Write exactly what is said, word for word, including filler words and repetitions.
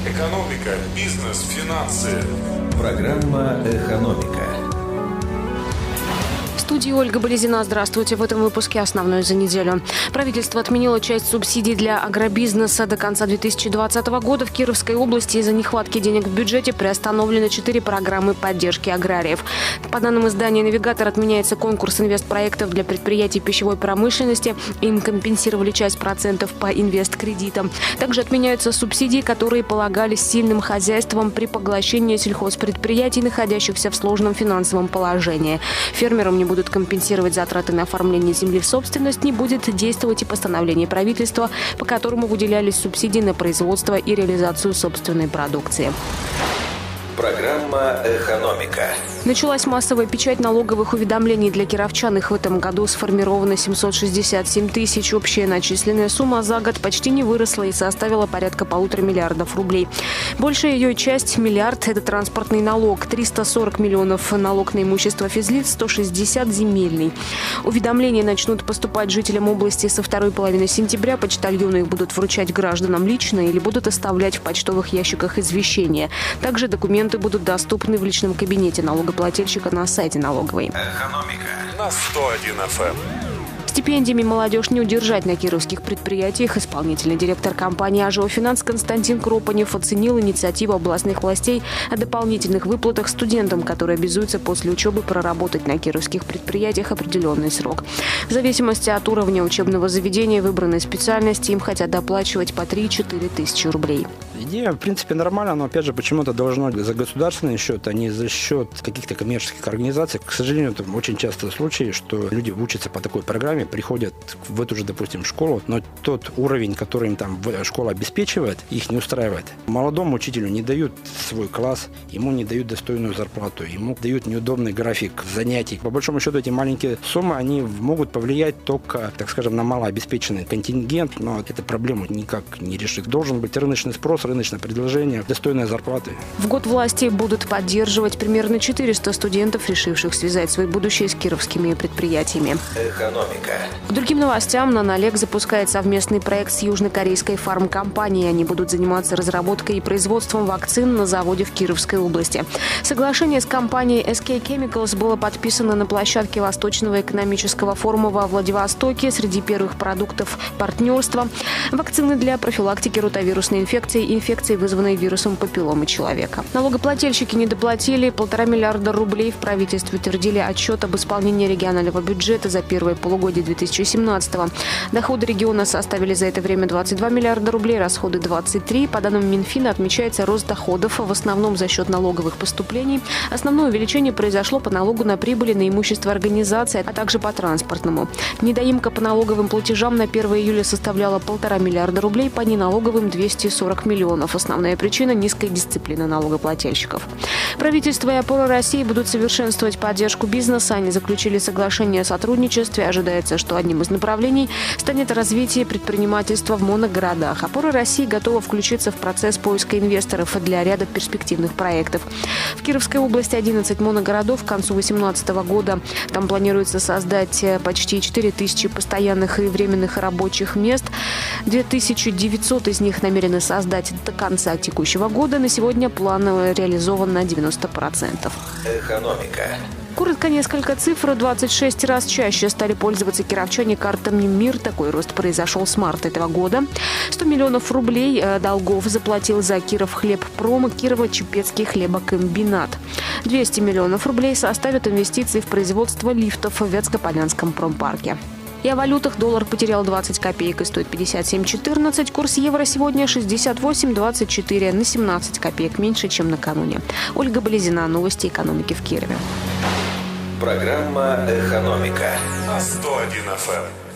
Экономика, бизнес, финансы. Программа «Экономика». В студии Ольга Болезина. Здравствуйте. В этом выпуске основное за неделю. Правительство отменило часть субсидий для агробизнеса. До конца две тысячи двадцатого года в Кировской области из-за нехватки денег в бюджете приостановлены четыре программы поддержки аграриев. По данным издания «Навигатор», отменяется конкурс инвестпроектов для предприятий пищевой промышленности. Им компенсировали часть процентов по инвесткредитам. Также отменяются субсидии, которые полагались сильным хозяйствам при поглощении сельхозпредприятий, находящихся в сложном финансовом положении. Фермерам не будут компенсировать затраты на оформление земли в собственность, не будет действовать и постановление правительства, по которому выделялись субсидии на производство и реализацию собственной продукции. Программа «Экономика». Началась массовая печать налоговых уведомлений для кировчан. Их в этом году сформировано семьсот шестьдесят семь тысяч. Общая начисленная сумма за год почти не выросла и составила порядка полутора миллиардов рублей. Большая ее часть, миллиард, это транспортный налог. триста сорок миллионов налог на имущество физлиц, сто шестьдесят земельный. Уведомления начнут поступать жителям области со второй половины сентября. Почтальоны их будут вручать гражданам лично или будут оставлять в почтовых ящиках извещения. Также документы будут доступны в личном кабинете налогоплательщика на сайте налоговой. Экономика на сто один эф эм. Стипендиями молодежь не удержать на кировских предприятиях. Исполнительный директор компании «Ажиофинанс» Константин Кропанев оценил инициативу областных властей о дополнительных выплатах студентам, которые обязуются после учебы проработать на кировских предприятиях определенный срок. В зависимости от уровня учебного заведения, выбранной специальности, им хотят доплачивать по три-четыре тысячи рублей. Идея, в принципе, нормальная, но, опять же, почему-то должно за государственный счет, а не за счет каких-то коммерческих организаций. К сожалению, это очень часто случаи, что люди учатся по такой программе, приходят в эту же, допустим, школу, но тот уровень, который им там школа обеспечивает, их не устраивает. Молодому учителю не дают свой класс, ему не дают достойную зарплату, ему дают неудобный график занятий. По большому счету, эти маленькие суммы, они могут повлиять только, так скажем, на малообеспеченный контингент, но эту проблему никак не решит. Должен быть рыночный спрос, рыночное предложение, достойные зарплаты. В год власти будут поддерживать примерно четыреста студентов, решивших связать свое будущее с кировскими предприятиями. Экономика. К другим новостям. Нанолек запускает совместный проект с южнокорейской фармкомпанией. Они будут заниматься разработкой и производством вакцин на заводе в Кировской области. Соглашение с компанией эс кей Chemicals было подписано на площадке Восточного экономического форума во Владивостоке. Среди первых продуктов партнерства – вакцины для профилактики ротавирусной инфекции и инфекции, вызванной вирусом папилломы человека. Налогоплательщики не доплатили полтора миллиарда рублей. В правительстве утвердили отчет об исполнении регионального бюджета за первое полугодие две тысячи семнадцатого. Доходы региона составили за это время двадцать два миллиарда рублей, расходы двадцать три. По данным Минфина, отмечается рост доходов в основном за счет налоговых поступлений. Основное увеличение произошло по налогу на прибыли на имущество организации, а также по транспортному. Недоимка по налоговым платежам на первое июля составляла полтора миллиарда рублей, по неналоговым – двести сорок миллионов. Основная причина – низкая дисциплина налогоплательщиков. Правительство и «Опора России» будут совершенствовать поддержку бизнеса. Они заключили соглашение о сотрудничестве. Ожидается, что одним из направлений станет развитие предпринимательства в моногородах. «Опора России» готова включиться в процесс поиска инвесторов для ряда перспективных проектов. В Кировской области одиннадцать моногородов к концу две тысячи восемнадцатого года. Там планируется создать почти четыре тысячи постоянных и временных рабочих мест. две тысячи девятьсот из них намерены создать до конца текущего года. На сегодня план реализован на девяносто процентов. Экономика. Коротко несколько цифр. двадцать шесть раз чаще стали пользоваться кировчане картами МИР. Такой рост произошел с марта этого года. сто миллионов рублей долгов заплатил за Кировхлебпром и Кирово-Чепецкий хлебокомбинат. двести миллионов рублей составят инвестиции в производство лифтов в Вятскополянском промпарке. И о валютах. Доллар потерял двадцать копеек и стоит пятьдесят семь четырнадцать. Курс евро сегодня шестьдесят восемь двадцать четыре, на семнадцать копеек меньше, чем накануне. Ольга Болезина. Новости экономики в Кирове. Программа «Экономика» на сто один эф эм.